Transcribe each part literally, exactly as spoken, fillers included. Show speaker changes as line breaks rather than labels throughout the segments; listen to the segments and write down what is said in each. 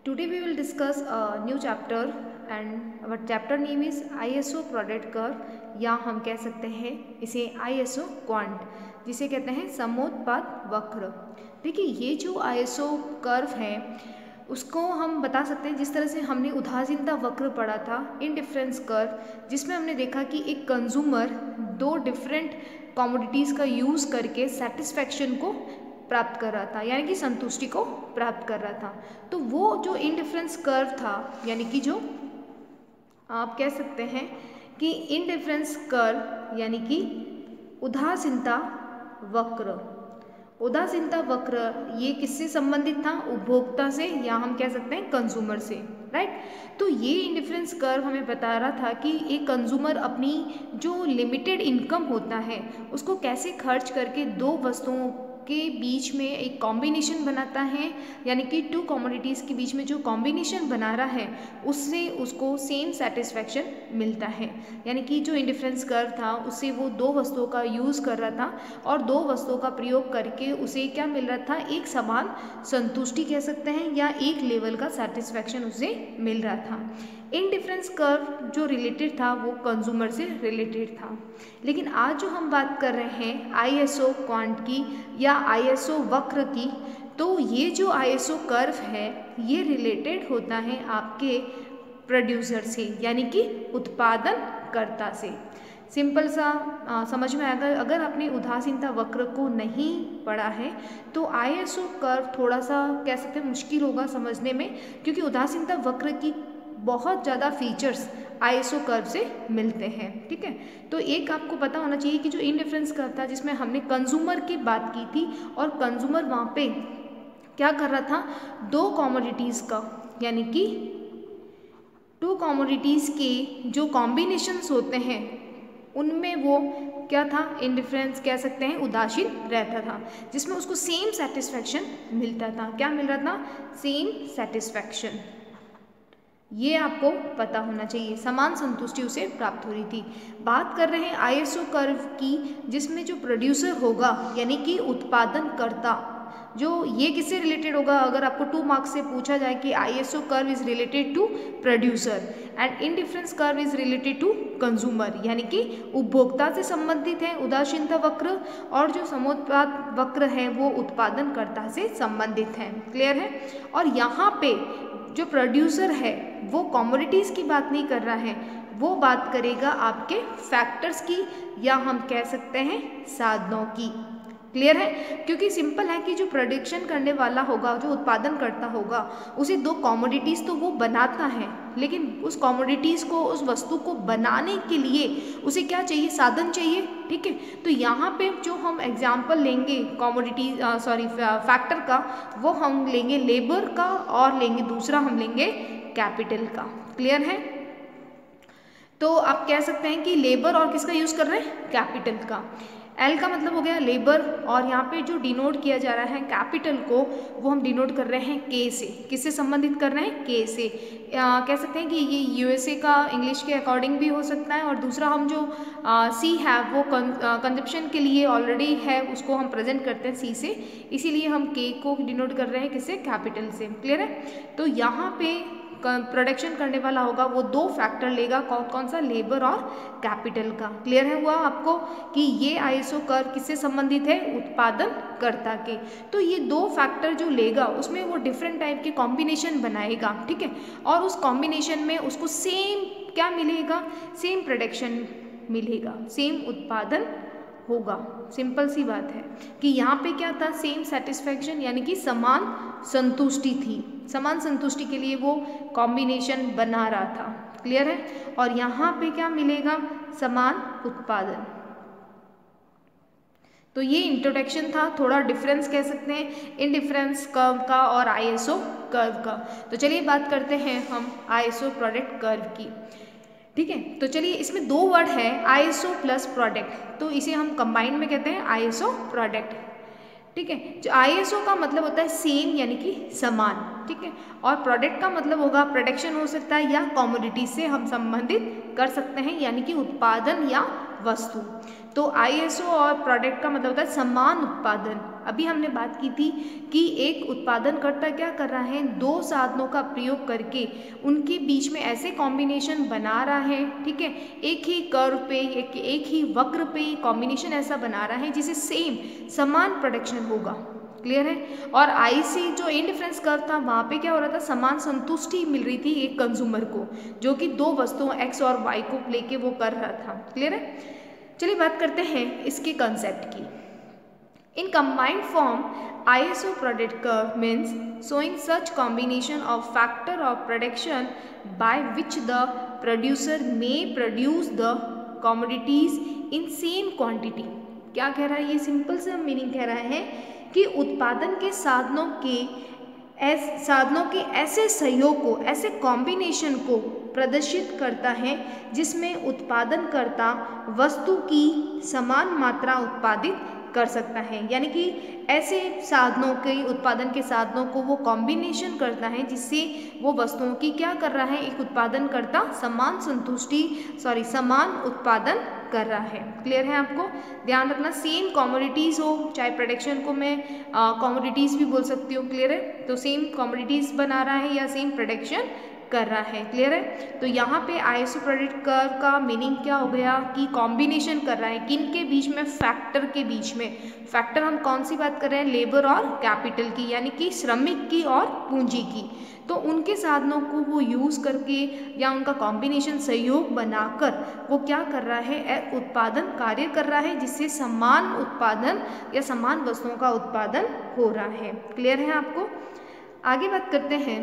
Today we will discuss a new chapter and our chapter name is I S O product curve या हम कह सकते हैं इसे I S O क्वांट जिसे कहते हैं समोत्पाद वक्र। देखिए ये जो I S O कर्व है उसको हम बता सकते हैं जिस तरह से हमने उदासीनता वक्र पढ़ा था इंडिफरेंस कर्व, जिसमें हमने देखा कि एक कंज्यूमर दो डिफरेंट कमोडिटीज़ का यूज़ करके सेटिस्फैक्शन को प्राप्त कर रहा था, यानी कि संतुष्टि को प्राप्त कर रहा था। तो वो जो इंडिफरेंस कर्व था, यानी कि जो आप कह सकते हैं कि इंडिफरेंस कर्व यानी कि उदासीनता वक्र, उदासीनता वक्र ये किससे संबंधित था? उपभोक्ता से, या हम कह सकते हैं कंज्यूमर से, राइट। तो ये इंडिफरेंस कर्व हमें बता रहा था कि एक कंज्यूमर अपनी जो लिमिटेड इनकम होता है उसको कैसे खर्च करके दो वस्तुओं के बीच में एक कॉम्बिनेशन बनाता है, यानी कि टू कमोडिटीज़ के बीच में जो कॉम्बिनेशन बना रहा है उससे उसको सेम सेटिस्फैक्शन मिलता है। यानी कि जो इंडिफरेंस कर्व था उससे वो दो वस्तुओं का यूज़ कर रहा था और दो वस्तुओं का प्रयोग करके उसे क्या मिल रहा था? एक समान संतुष्टि कह सकते हैं या एक लेवल का सेटिस्फैक्शन उसे मिल रहा था। इंडिफरेंस कर्व जो रिलेटेड था वो कंज्यूमर से रिलेटेड था। लेकिन आज जो हम बात कर रहे हैं आई एस ओ क्वांट की या आई एस ओ वक्र की, तो ये जो आई एस ओ कर्व है ये रिलेटेड होता है आपके प्रोड्यूसर से, यानी कि उत्पादनकर्ता से। सिंपल सा आ, समझ में आएगा। अगर आपने उदासीनता वक्र को नहीं पढ़ा है तो आई एस ओ कर्व थोड़ा सा कह सकते हैं मुश्किल होगा समझने में, क्योंकि उदासीनता वक्र की बहुत ज़्यादा features I S O curve से मिलते हैं, ठीक है। तो एक आपको पता होना चाहिए कि जो इंडिफरेंस कर्व था जिसमें हमने कंज्यूमर की बात की थी और कंज्यूमर वहाँ पे क्या कर रहा था? दो कमोडिटीज़ का, यानी कि टू कमोडिटीज़ के जो कॉम्बिनेशंस होते हैं उनमें वो क्या था? इंडिफरेंस कह सकते हैं उदासीन रहता था, जिसमें उसको सेम सेटिस्फैक्शन मिलता था। क्या मिल रहा था? Same satisfaction. ये आपको पता होना चाहिए, समान संतुष्टि उसे प्राप्त हो रही थी। बात कर रहे हैं आई एस ओ कर्व की, जिसमें जो प्रोड्यूसर होगा यानी कि उत्पादनकर्ता, जो ये किससे रिलेटेड होगा? अगर आपको टू मार्क्स से पूछा जाए कि I S O curve is related to producer and indifference curve is related to consumer, यानी कि उपभोक्ता से संबंधित है उदासीनता वक्र, और जो समोत्पाद वक्र है वो उत्पादनकर्ता से संबंधित है। क्लियर है? और यहाँ पे जो प्रोड्यूसर है वो कमोडिटीज़ की बात नहीं कर रहा है, वो बात करेगा आपके फैक्टर्स की, या हम कह सकते हैं साधनों की। क्लियर है? क्योंकि सिंपल है कि जो प्रोडक्शन करने वाला होगा, जो उत्पादन करता होगा, उसे दो कमोडिटीज़ तो वो बनाता है, लेकिन उस कमोडिटीज़ को, उस वस्तु को बनाने के लिए उसे क्या चाहिए? साधन चाहिए, ठीक है। तो यहाँ पे जो हम एग्जाम्पल लेंगे कमोडिटी सॉरी फैक्टर का, वो हम लेंगे लेबर का और लेंगे दूसरा हम लेंगे कैपिटल का। क्लियर है? तो आप कह सकते हैं कि लेबर और किसका यूज़ कर रहे हैं? कैपिटल का। एल का मतलब हो गया लेबर, और यहाँ पे जो डिनोट किया जा रहा है कैपिटल को, वो हम डिनोट कर रहे हैं के से। किससे संबंधित कर रहे हैं? के से। आ, कह सकते हैं कि ये यूएसए का इंग्लिश के अकॉर्डिंग भी हो सकता है, और दूसरा हम जो सी है वो कंजप्शन के लिए ऑलरेडी है, उसको हम प्रेजेंट करते हैं सी से, इसीलिए हम के को डिनोट कर रहे हैं किससे? कैपिटल से। क्लियर है? तो यहाँ पे प्रोडक्शन करने वाला होगा वो दो फैक्टर लेगा, कौन कौन सा? लेबर और कैपिटल का। क्लियर है हुआ आपको कि ये आई एस ओ कर्व किससे संबंधित है? उत्पादनकर्ता के। तो ये दो फैक्टर जो लेगा उसमें वो डिफरेंट टाइप के कॉम्बिनेशन बनाएगा, ठीक है, और उस कॉम्बिनेशन में उसको सेम क्या मिलेगा? सेम प्रोडक्शन मिलेगा, सेम उत्पादन होगा। सिंपल सी बात है कि यहाँ पे क्या था? सेम सेटिस्फैक्शन, यानी कि समान संतुष्टि थी। समान संतुष्टि के लिए वो कॉम्बिनेशन बना रहा था। क्लियर है? और यहाँ पे क्या मिलेगा? समान उत्पादन। तो ये इंट्रोडक्शन था, थोड़ा डिफरेंस कह सकते हैं इंडिफरेंस कर्व का और आई एस ओ कर्व का। तो चलिए बात करते हैं हम I S O product curve की, ठीक है। तो चलिए इसमें दो वर्ड है I S O plus product, तो इसे हम कंबाइन में कहते हैं आई एस ओ प्रोडक्ट, ठीक है। जो आई एस ओ का मतलब होता है सेम, यानी कि समान, ठीक है, और प्रोडक्ट का मतलब होगा प्रोडक्शन हो सकता है या कमोडिटी से हम संबंधित कर सकते हैं, यानी कि उत्पादन या वस्तु। तो आई एस ओ और प्रोडक्ट का मतलब होता है समान उत्पादन। अभी हमने बात की थी कि एक उत्पादनकर्ता क्या कर रहा है, दो साधनों का प्रयोग करके उनके बीच में ऐसे कॉम्बिनेशन बना रहा है, ठीक है, एक ही कर्व पे, एक, एक ही वक्र पे कॉम्बिनेशन ऐसा बना रहा है जिसे सेम समान प्रोडक्शन होगा। क्लियर है। और आई सी जो इंडिफरेंस कर्व था वहाँ पे क्या हो रहा था, समान संतुष्टि मिल रही थी एक कंज्यूमर को, जो कि दो वस्तुओं एक्स और वाई को लेके वो कर रहा था। क्लियर है। चलिए बात करते हैं इसके कंसेप्ट की। In combined form I S O product curve means showing such combination of factor of production by which the producer may produce the commodities in same quantity। क्या कह रहा है ये, सिंपल से मीनिंग कह रहा है कि उत्पादन के साधनों के ऐस साधनों के ऐसे सहयोग को, ऐसे कॉम्बिनेशन को प्रदर्शित करता है जिसमें उत्पादनकर्ता वस्तु की समान मात्रा उत्पादित कर सकता है। यानी कि ऐसे साधनों के, उत्पादन के साधनों को वो कॉम्बिनेशन करता है जिससे वो वस्तुओं की क्या कर रहा है, एक उत्पादनकर्ता समान संतुष्टि सॉरी समान उत्पादन कर रहा है। क्लियर है आपको। ध्यान रखना, सेम कमोडिटीज़ हो, चाहे प्रोडक्शन को मैं कमोडिटीज़ भी बोल सकती हूँ। क्लियर है। तो सेम कमोडिटीज़ बना रहा है या सेम प्रोडक्शन कर रहा है। क्लियर है। तो यहाँ पे I S O product curve का मीनिंग क्या हो गया कि कॉम्बिनेशन कर रहा है, किन के बीच में, फैक्टर के बीच में। फैक्टर हम कौन सी बात कर रहे हैं, लेबर और कैपिटल की, यानी कि श्रमिक की और पूंजी की। तो उनके साधनों को वो यूज़ करके या उनका कॉम्बिनेशन सहयोग बनाकर वो क्या कर रहा है, उत्पादन कार्य कर रहा है जिससे समान उत्पादन या समान वस्तुओं का उत्पादन हो रहा है। क्लियर है आपको। आगे बात करते हैं।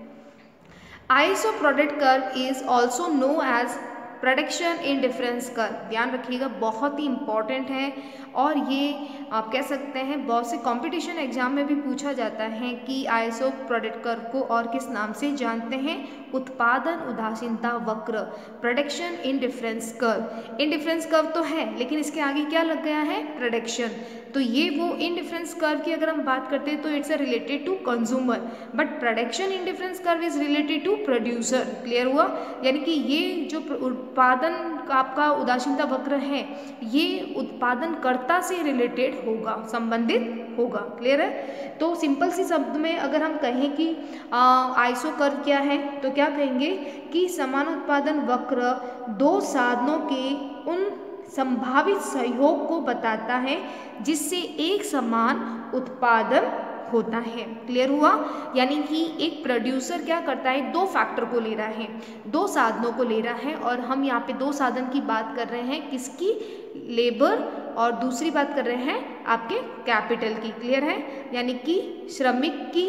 I S O product curve is also known as production indifference curve. ध्यान रखिएगा, बहुत ही इंपॉर्टेंट है और ये आप कह सकते हैं बहुत से कंपटीशन एग्जाम में भी पूछा जाता है कि I S O product curve को और किस नाम से जानते हैं, उत्पादन उदासीनता वक्र, production indifference curve. Indifference curve तो है लेकिन इसके आगे क्या लग गया है, प्रोडक्शन। तो ये वो इंडिफरेंस कर्व की अगर हम बात करते हैं तो it's a related to consumer, but production indifference curve is related to producer. Clear हुआ। यानी कि ये जो उत्पादन का आपका उदासीनता वक्र है ये उत्पादनकर्ता से रिलेटेड होगा, संबंधित होगा। क्लियर है। तो सिंपल सी शब्द में अगर हम कहें कि आई एस ओ कर्व क्या है तो क्या कहेंगे कि समान उत्पादन वक्र दो साधनों के उन संभावित सहयोग को बताता है जिससे एक समान उत्पादन होता है। क्लियर हुआ। यानी कि एक प्रोड्यूसर क्या करता है, दो फैक्टर को ले रहा है, दो साधनों को ले रहा है, और हम यहाँ पे दो साधन की बात कर रहे हैं, किसकी, लेबर, और दूसरी बात कर रहे हैं आपके कैपिटल की। क्लियर है। यानी कि श्रमिक की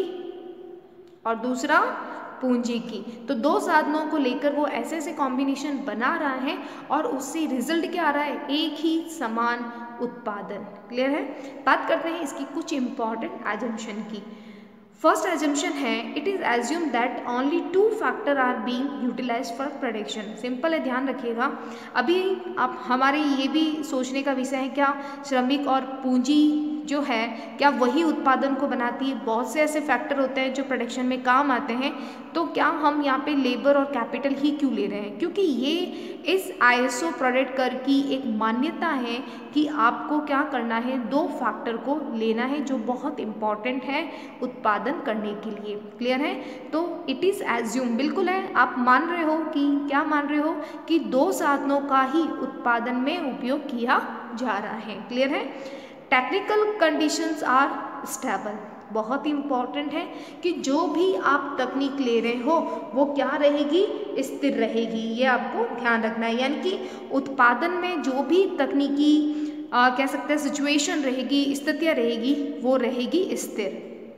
और दूसरा पूंजी की। तो दो साधनों को लेकर वो ऐसे ऐसे कॉम्बिनेशन बना रहा है और उससे रिजल्ट क्या आ रहा है, एक ही समान उत्पादन। क्लियर है। बात करते हैं इसकी कुछ इंपॉर्टेंट एजम्पशन की। फर्स्ट एजम्पशन है, it is assume that only two factor are being utilised for production. Simple है, ध्यान रखिएगा। अभी आप हमारे ये भी सोचने का विषय है, क्या श्रमिक और पूंजी जो है क्या वही उत्पादन को बनाती है, बहुत से ऐसे फैक्टर होते हैं जो प्रोडक्शन में काम आते हैं, तो क्या हम यहाँ पे लेबर और कैपिटल ही क्यों ले रहे हैं, क्योंकि ये इस I S O product curve की एक मान्यता है कि आपको क्या करना है, दो फैक्टर को लेना है जो बहुत इंपॉर्टेंट है उत्पादन करने के लिए। क्लियर है। तो इट इज़ एज्यूम, बिल्कुल है, आप मान रहे हो कि क्या मान रहे हो कि दो साधनों का ही उत्पादन में उपयोग किया जा रहा है। क्लियर है। टेक्निकल कंडीशंस आर स्टेबल, बहुत इंपॉर्टेंट है कि जो भी आप तकनीक ले रहे हो वो क्या रहेगी, स्थिर रहेगी। ये आपको ध्यान रखना है। यानी कि उत्पादन में जो भी तकनीकी आ, कह सकते हैं सिचुएशन रहेगी, स्थितियाँ रहेगी, वो रहेगी स्थिर।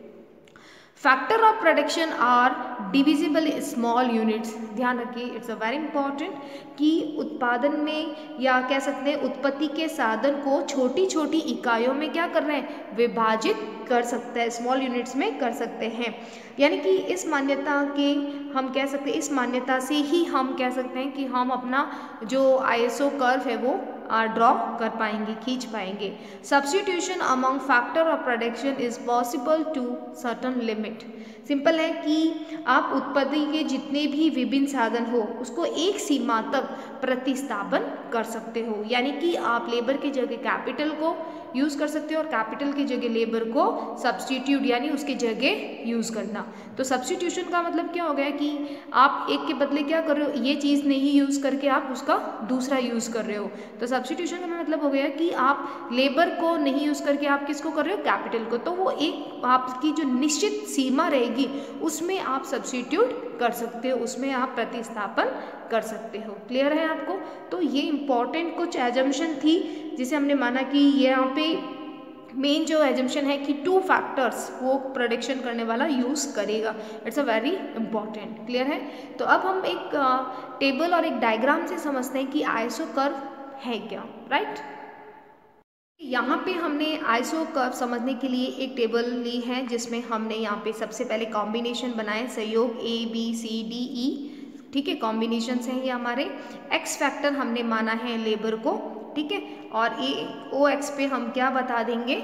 Factor of production are divisible small units. ध्यान रखिए, इट्स अ वेरी इंपॉर्टेंट कि उत्पादन में या कह सकते हैं उत्पत्ति के साधन को छोटी छोटी इकाइयों में क्या कर रहे हैं, विभाजित कर सकता है, स्मॉल यूनिट्स में कर सकते हैं। यानी कि इस मान्यता के हम कह सकते हैं, इस मान्यता से ही हम कह सकते हैं कि हम अपना जो आईएसओ कर्व है वो ड्रॉ कर पाएंगे, खींच पाएंगे। Substitution among factor of production is possible to certain limit. Simple है कि आप उत्पत्ति के जितने भी विभिन्न साधन हो उसको एक सीमा तक प्रतिस्थापन कर सकते हो। यानी कि आप लेबर की जगह कैपिटल को यूज़ कर सकते हो और कैपिटल की जगह लेबर को सब्स्टिट्यूट यानी उसके जगह यूज़ करना। तो सब्स्टिट्यूशन का मतलब क्या हो गया कि आप एक के बदले क्या कर रहे हो, ये चीज़ नहीं यूज़ करके आप उसका दूसरा यूज़ कर रहे हो। तो सब्स्टिट्यूशन का मतलब हो गया कि आप लेबर को नहीं यूज़ करके आप किसको कर रहे हो, कैपिटल को। तो वो एक आपकी जो निश्चित सीमा रहेगी उसमें आप सब्स्टिट्यूट कर सकते हो, उसमें आप प्रतिस्थापन कर सकते हो। क्लियर है आपको? तो ये इंपॉर्टेंट कुछ एजम्पशन थी जिसे हमने माना कि ये यहाँ पे मेन जो एजम्पशन है कि टू फैक्टर्स वो प्रोडक्शन करने वाला यूज़ करेगा। It's a very important. Clear है? तो अब हम एक टेबल और एक डायग्राम से समझते हैं कि आईएसओ कर्व है क्या। राइट, यहाँ पे हमने आईएसओ कर्व समझने के लिए एक टेबल ली है जिसमें हमने यहाँ पे सबसे पहले कॉम्बिनेशन बनाए, सहयोग A B C D E. ठीक है, कॉम्बिनेशन हैं ये हमारे। एक्स फैक्टर हमने माना है लेबर को। ठीक है, और ए ओ एक्स पे हम क्या बता देंगे,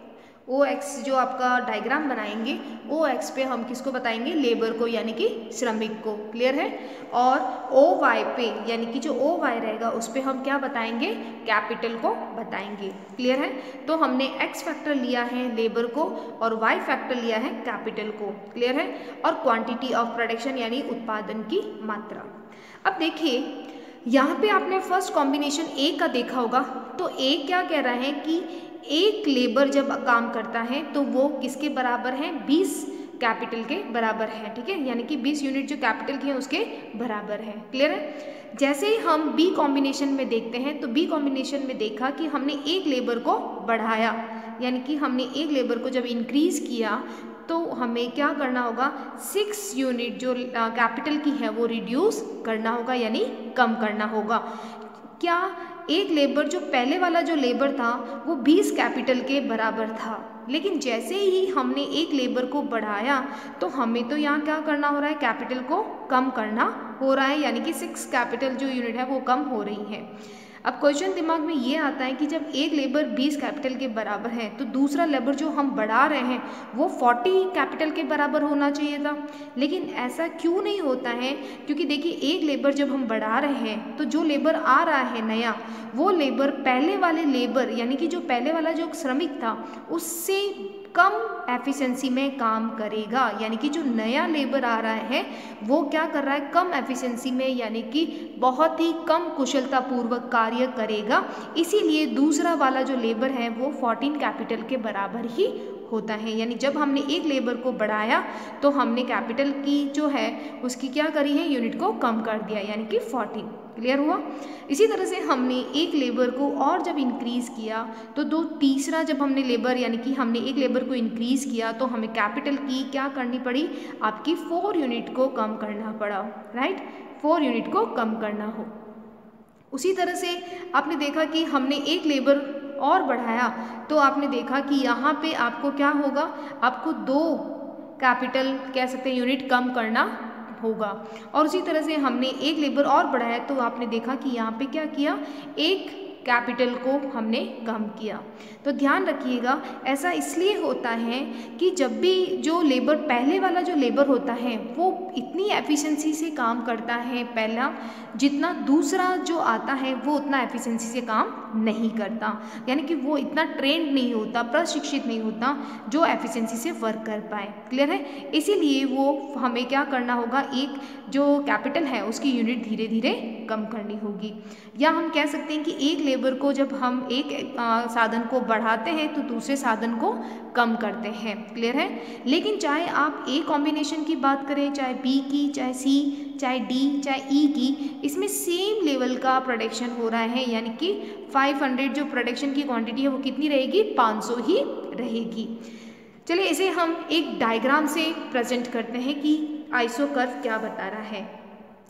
ओ एक्स जो आपका डायग्राम बनाएंगे ओ एक्स पे हम किसको बताएंगे, लेबर को यानी कि श्रमिक को। क्लियर है? और ओ वाई पे यानी कि जो ओ वाई रहेगा उस पे हम क्या बताएंगे, कैपिटल को बताएंगे। क्लियर है? तो हमने एक्स फैक्टर लिया है लेबर को और वाई फैक्टर लिया है कैपिटल को। क्लियर है? और क्वांटिटी ऑफ प्रोडक्शन यानी उत्पादन की मात्रा। अब देखिए यहाँ पे आपने फर्स्ट कॉम्बिनेशन ए का देखा होगा। तो ए क्या कह रहा है कि एक लेबर जब काम करता है तो वो किसके बराबर है, बीस कैपिटल के बराबर है। ठीक है, यानी कि बीस यूनिट जो कैपिटल की है उसके बराबर है। क्लियर है? जैसे ही हम बी कॉम्बिनेशन में देखते हैं तो बी कॉम्बिनेशन में देखा कि हमने एक लेबर को बढ़ाया, यानी कि हमने एक लेबर को जब इंक्रीज किया तो हमें क्या करना होगा, सिक्स यूनिट जो कैपिटल की है वो रिड्यूस करना होगा यानी कम करना होगा। क्या एक लेबर जो पहले वाला जो लेबर था वो बीस कैपिटल के बराबर था, लेकिन जैसे ही हमने एक लेबर को बढ़ाया तो हमें तो यहाँ क्या करना हो रहा है, कैपिटल को कम करना हो रहा है, यानी कि सिक्स कैपिटल जो यूनिट है वो कम हो रही है। अब क्वेश्चन दिमाग में ये आता है कि जब एक लेबर बीस कैपिटल के बराबर है तो दूसरा लेबर जो हम बढ़ा रहे हैं वो चालीस कैपिटल के बराबर होना चाहिए था, लेकिन ऐसा क्यों नहीं होता है? क्योंकि देखिए एक लेबर जब हम बढ़ा रहे हैं तो जो लेबर आ रहा है नया, वो लेबर पहले वाले लेबर यानी कि जो पहले वाला जो श्रमिक था उससे कम एफिशिएंसी में काम करेगा। यानी कि जो नया लेबर आ रहा है वो क्या कर रहा है, कम एफिशिएंसी में यानी कि बहुत ही कम कुशलता पूर्वक कार्य करेगा। इसीलिए दूसरा वाला जो लेबर है वो चौदह कैपिटल के बराबर ही होता है। यानी जब हमने एक लेबर को बढ़ाया तो हमने कैपिटल की जो है उसकी क्या करी है, यूनिट को कम कर दिया यानी कि चौदह। क्लियर हुआ? इसी तरह से हमने एक लेबर को और जब इंक्रीज़ किया तो दो तीसरा जब हमने लेबर यानी कि हमने एक लेबर को इंक्रीज़ किया तो हमें कैपिटल की क्या करनी पड़ी, आपकी फोर यूनिट को कम करना पड़ा। राइट, फोर यूनिट को कम करना हो। उसी तरह से आपने देखा कि हमने एक लेबर और बढ़ाया तो आपने देखा कि यहाँ पे आपको क्या होगा, आपको दो कैपिटल कह सकते हैं यूनिट कम करना होगा। और उसी तरह से हमने एक लेबर और बढ़ाया तो आपने देखा कि यहाँ पे क्या किया, एक कैपिटल को हमने कम किया। तो ध्यान रखिएगा ऐसा इसलिए होता है कि जब भी जो लेबर पहले वाला जो लेबर होता है वो इतनी एफिशिएंसी से काम करता है पहला, जितना दूसरा जो आता है वो उतना एफिशिएंसी से काम नहीं करता, यानी कि वो इतना ट्रेंड नहीं होता, प्रशिक्षित नहीं होता जो एफिशिएंसी से वर्क कर पाए। क्लियर है? इसीलिए वो हमें क्या करना होगा, एक जो कैपिटल है उसकी यूनिट धीरे धीरे कम करनी होगी। या हम कह सकते हैं कि एक लेबर को जब हम एक आ, साधन को बढ़ाते हैं तो दूसरे साधन को कम करते हैं। क्लियर है? लेकिन चाहे आप ए कॉम्बिनेशन की बात करें, चाहे बी की, चाहे सी, चाहे डी, चाहे ई की, इसमें सेम लेवल का प्रोडक्शन हो रहा है, यानी कि पाँच सौ जो प्रोडक्शन की क्वांटिटी है वो कितनी रहेगी, पाँच सौ ही रहेगी। चलिए इसे हम एक डायग्राम से प्रेजेंट करते हैं कि आईएसओ कर्व क्या बता रहा है।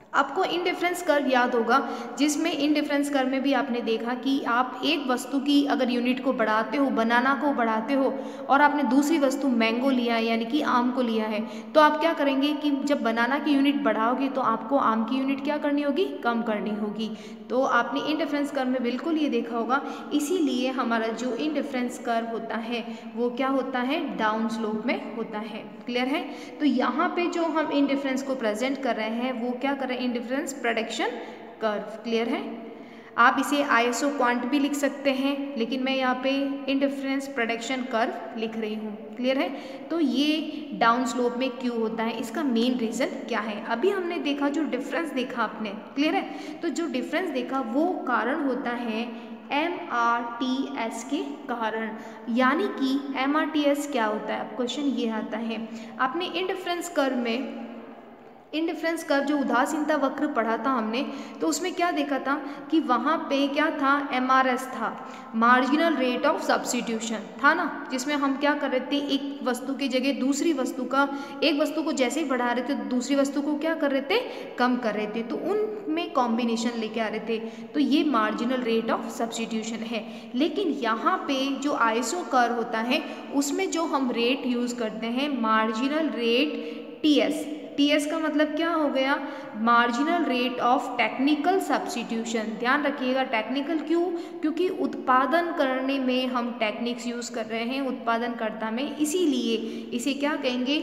आपको इंडिफरेंस कर्व याद होगा, जिसमें इंडिफरेंस कर्व में भी आपने देखा कि आप एक वस्तु की अगर यूनिट को बढ़ाते हो, बनाना को बढ़ाते हो, और आपने दूसरी वस्तु मैंगो लिया है यानी कि आम को लिया है, तो आप क्या करेंगे कि जब बनाना की यूनिट बढ़ाओगे तो आपको आम की यूनिट क्या करनी होगी, कम करनी होगी। तो आपने इंडिफरेंस कर्व में बिल्कुल ये देखा होगा, इसीलिए हमारा जो इंडिफरेंस कर्व होता है वो क्या होता है, डाउन स्लोप में होता है। क्लियर है। तो यहाँ पे जो हम इंडिफरेंस को प्रेजेंट कर रहे हैं वो क्या कर रहे हैं, इंडिफरेंस प्रेडिक्शन कर्व। क्लियर है। आप इसे आईएसओ क्वांट भी लिख सकते हैं, लेकिन मैं यहाँ पे इंडिफरेंस प्रेडिक्शन कर्व लिख रही हूँ। क्लियर है। तो ये डाउन स्लोप में क्यों होता है, इसका मेन रीज़न क्या है। अभी हमने देखा जो डिफरेंस देखा आपने, क्लियर है, तो जो डिफरेंस देखा वो कारण होता है एम आर टी एस के कारण। यानी कि एम आर टी एस क्या होता है, अब क्वेश्चन ये आता है, आपने इंडिफरेंस कर्व में इंडिफरेंस कर्व जो उदासीनता वक्र पढ़ा था हमने, तो उसमें क्या देखा था कि वहाँ पे क्या था, एम आर एस था, मार्जिनल रेट ऑफ सब्स्टिट्यूशन था ना, जिसमें हम क्या कर रहे थे, एक वस्तु की जगह दूसरी वस्तु का, एक वस्तु को जैसे ही बढ़ा रहे थे दूसरी वस्तु को क्या कर रहे थे, कम कर रहे थे, तो उनमें कॉम्बिनेशन लेके आ रहे थे, तो ये मार्जिनल रेट ऑफ सब्स्टिट्यूशन है। लेकिन यहाँ पे जो आईएसओ कर्व होता है उसमें जो हम रेट यूज़ करते हैं, marginal rate T S. T S का मतलब क्या हो गया, marginal rate of technical substitution. ध्यान रखिएगा, टेक्निकल क्यों, क्योंकि उत्पादन करने में हम टेक्निक्स यूज़ कर रहे हैं उत्पादनकर्ता में, इसीलिए इसे क्या कहेंगे,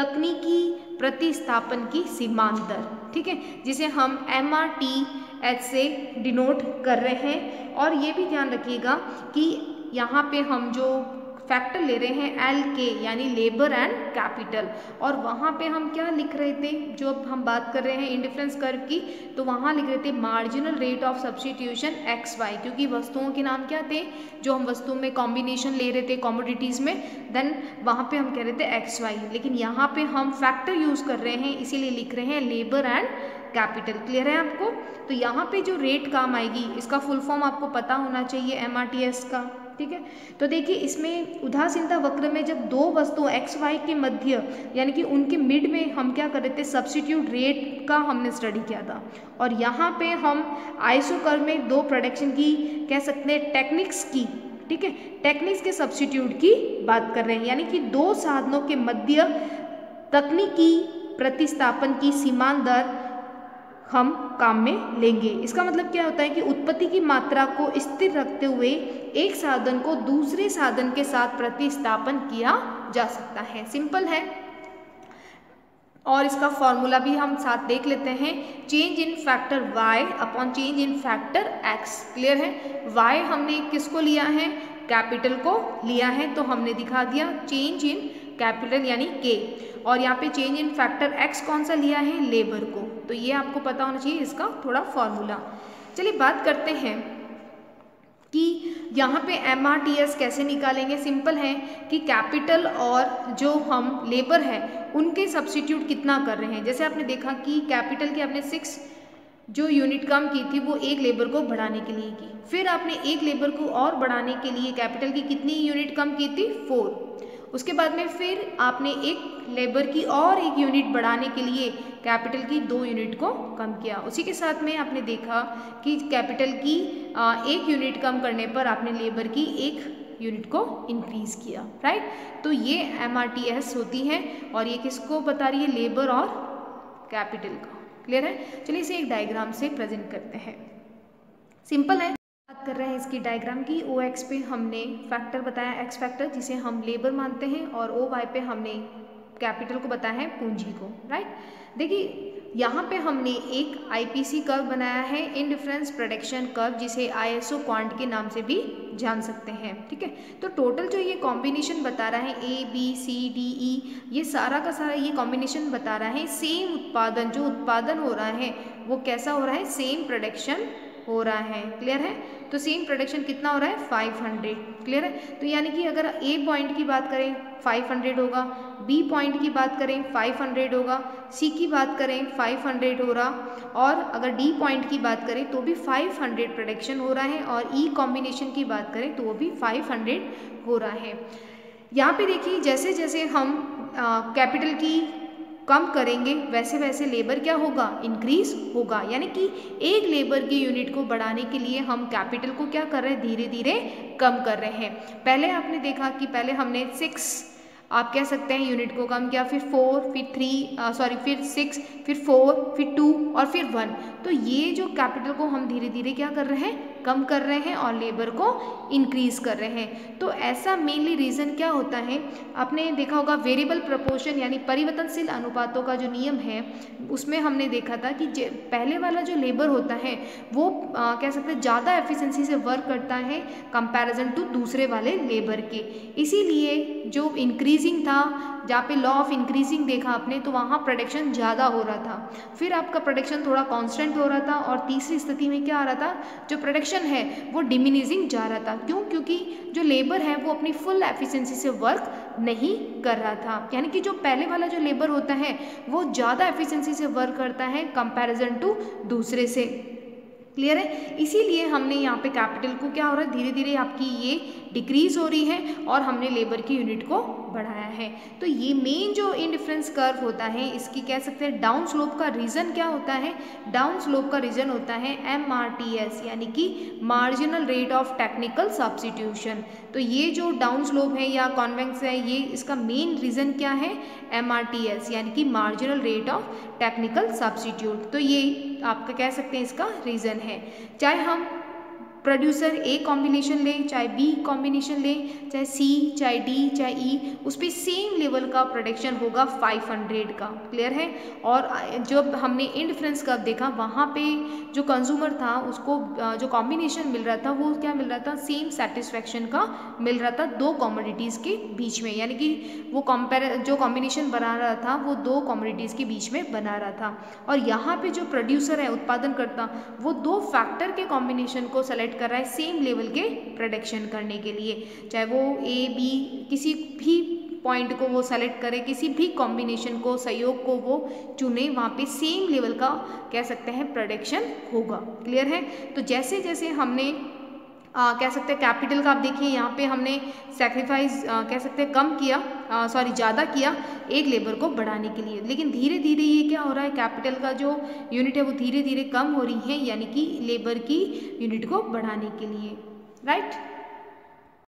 तकनीकी प्रतिस्थापन की सीमांत दर। ठीक है, जिसे हम एम आर टी एच से डिनोट कर रहे हैं। और ये भी ध्यान रखिएगा कि यहाँ पे हम जो फैक्टर ले रहे हैं एल के यानी लेबर एंड कैपिटल, और वहाँ पे हम क्या लिख रहे थे, जो हम बात कर रहे हैं इंडिफरेंस कर्व की, तो वहाँ लिख रहे थे marginal rate of substitution X Y, क्योंकि वस्तुओं के नाम क्या थे, जो हम वस्तुओं में कॉम्बिनेशन ले रहे थे कॉमोडिटीज़ में, देन वहाँ पे हम कह रहे थे एक्स वाई, लेकिन यहाँ पे हम फैक्टर यूज़ कर रहे हैं इसीलिए लिख रहे हैं लेबर एंड कैपिटल। क्लियर है आपको। तो यहाँ पे जो रेट काम आएगी, इसका फुल फॉर्म आपको पता होना चाहिए एम आर टी एस का। ठीक है, तो देखिए इसमें उदासीनता वक्र में जब दो वस्तु एक्स वाई के मध्य यानी कि उनके मिड में हम क्या कर रहे थे, सब्स्टिट्यूट रेट का हमने स्टडी किया था, और यहाँ पे हम आईएसओ कर्व में दो प्रोडक्शन की कह सकते हैं टेक्निक्स की, ठीक है, टेक्निक्स के सब्स्टिट्यूट की बात कर रहे हैं, यानी कि दो साधनों के मध्य तकनीकी प्रतिस्थापन की सीमांत दर हम काम में लेंगे। इसका मतलब क्या होता है कि उत्पत्ति की मात्रा को स्थिर रखते हुए एक साधन को दूसरे साधन के साथ प्रतिस्थापन किया जा सकता है। सिंपल है, और इसका फॉर्मूला भी हम साथ देख लेते हैं, change in factor y upon change in factor x। Clear है। y हमने किसको लिया है, कैपिटल को लिया है, तो हमने दिखा दिया चेंज इन कैपिटल यानी k, और यहाँ पे चेंज इन फैक्टर x कौन सा लिया है, लेबर को। तो ये आपको पता होना चाहिए इसका थोड़ा फॉर्मूला। चलिए बात करते हैं कि यहाँ पे एम आर टी एस कैसे निकालेंगे। सिंपल है कि कैपिटल और जो हम लेबर है उनके सब्स्टिट्यूट कितना कर रहे हैं। जैसे आपने देखा कि कैपिटल की आपने सिक्स जो यूनिट कम की थी वो एक लेबर को बढ़ाने के लिए की, फिर आपने एक लेबर को और बढ़ाने के लिए कैपिटल की कितनी यूनिट कम की थी, फोर। उसके बाद में फिर आपने एक लेबर की और एक यूनिट बढ़ाने के लिए कैपिटल की दो यूनिट को कम किया। उसी के साथ में आपने देखा कि कैपिटल की एक यूनिट कम करने पर आपने लेबर की एक यूनिट को इंक्रीज किया, राइट। तो ये एम आर टी एस होती है, और ये किसको बता रही है, लेबर और कैपिटल का। क्लियर है। चलिए इसे एक डायग्राम से प्रेजेंट करते हैं। सिंपल है, बात कर रहे हैं इसकी डायग्राम की। ओ एक्स पे हमने फैक्टर बताया एक्स फैक्टर, जिसे हम लेबर मानते हैं, और ओ वाई पे हमने कैपिटल को बताया है पूंजी को, राइट। देखिए यहाँ पे हमने एक आईपीसी कर्व बनाया है, इंडिफरेंस प्रेडिक्शन कर्व, जिसे आईएसओ क्वांट के नाम से भी जान सकते हैं। ठीक है, तो टोटल जो ये कॉम्बिनेशन बता रहा है A B C D E, ये सारा का सारा ये कॉम्बिनेशन बता रहा है सेम उत्पादन, जो उत्पादन हो रहा है वो कैसा हो रहा है, सेम प्रोडक्शन हो रहा है। क्लियर है। तो सेम प्रोडक्शन कितना हो रहा है, फाइव हंड्रेड। क्लियर है। तो यानी कि अगर ए पॉइंट की बात करें फाइव हंड्रेड होगा, बी पॉइंट की बात करें फाइव हंड्रेड होगा, सी की बात करें फाइव हंड्रेड हो रहा, और अगर डी पॉइंट की बात करें तो भी फाइव हंड्रेड प्रोडक्शन हो रहा है, और ई कॉम्बिनेशन की बात करें तो वो भी फाइव हंड्रेड हो रहा है। यहाँ पे देखिए जैसे जैसे हम कैपिटल की कम करेंगे वैसे वैसे लेबर क्या होगा, इंक्रीज होगा। यानी कि एक लेबर की यूनिट को बढ़ाने के लिए हम कैपिटल को क्या कर रहे हैं, धीरे धीरे कम कर रहे हैं। पहले आपने देखा कि पहले हमने सिक्स आप कह सकते हैं यूनिट को कम किया, फिर फोर, फिर थ्री सॉरी फिर सिक्स, फिर फोर, फिर टू और फिर वन। तो ये जो कैपिटल को हम धीरे धीरे क्या कर रहे हैं, कम कर रहे हैं और लेबर को इंक्रीज कर रहे हैं। तो ऐसा मेनली रीज़न क्या होता है, आपने देखा होगा वेरिएबल प्रपोर्शन यानी परिवर्तनशील अनुपातों का जो नियम है उसमें हमने देखा था कि पहले वाला जो लेबर होता है वो आ, कह सकते हैं ज़्यादा एफिशिएंसी से वर्क करता है कंपैरिजन टू दूसरे वाले लेबर के। इसीलिए जो इंक्रीजिंग था, जहाँ पे लॉ ऑफ इंक्रीजिंग देखा आपने, तो वहाँ प्रोडक्शन ज़्यादा हो रहा था, फिर आपका प्रोडक्शन थोड़ा कांस्टेंट हो रहा था, और तीसरी स्थिति में क्या आ रहा था, जो प्रोडक्शन है वो डिमिनिशिंग जा रहा था। क्यों? क्योंकि जो लेबर है वो अपनी फुल एफिशिएंसी से वर्क नहीं कर रहा था। यानी कि जो पहले वाला जो लेबर होता है वो ज़्यादा एफिशिएंसी से वर्क करता है कंपैरिजन टू दूसरे से। क्लियर है? इसीलिए हमने यहाँ पे कैपिटल को क्या हो रहा है, धीरे धीरे आपकी ये डिक्रीज हो रही है और हमने लेबर की यूनिट को बढ़ाया है। तो ये मेन जो इंडिफरेंस कर्व होता है इसकी कह सकते हैं डाउन स्लोप का रीज़न क्या होता है, डाउन स्लोप का रीज़न होता है एम आर टी एस यानी कि marginal rate of technical substitution. तो ये जो डाउन स्लोप है या कॉन्वेक्स है, ये इसका मेन रीज़न क्या है, एम आर टी एस यानी कि marginal rate of technical substitute. तो ये आपका कह सकते हैं इसका रीज़न है। चाहे हम प्रोड्यूसर ए कॉम्बिनेशन लें, चाहे बी कॉम्बिनेशन लें, चाहे सी, चाहे डी, चाहे ई, उस पर सेम लेवल का प्रोडक्शन होगा फाइव हंड्रेड का। क्लियर है? और जब हमने इंडिफरेंस कर्व देखा वहाँ पे जो कंज्यूमर था उसको जो कॉम्बिनेशन मिल रहा था वो क्या मिल रहा था, सेम सेटिस्फैक्शन का मिल रहा था दो कॉमोडिटीज़ के बीच में। यानी कि वो कंपेयर जो कॉम्बिनेशन बना रहा था वो दो कॉमोडिटीज़ के बीच में बना रहा था। और यहाँ पे जो प्रोड्यूसर है, उत्पादन करता, वो दो फैक्टर के कॉम्बिनेशन को सेलेक्ट कर रहा है सेम लेवल के प्रोडक्शन करने के लिए। चाहे वो ए बी किसी भी पॉइंट को वो सेलेक्ट करे, किसी भी कॉम्बिनेशन को, सहयोग को वो चुने, वहाँ पे सेम लेवल का कह सकते हैं प्रोडक्शन होगा। क्लियर है? तो जैसे जैसे हमने आ, कह सकते हैं कैपिटल का आप देखिए यहाँ पे हमने सेक्रीफाइस कह सकते हैं कम किया, सॉरी ज़्यादा किया एक लेबर को बढ़ाने के लिए, लेकिन धीरे धीरे ये क्या हो रहा है, कैपिटल का जो यूनिट है वो धीरे धीरे कम हो रही है, यानी कि लेबर की यूनिट को बढ़ाने के लिए। राइट?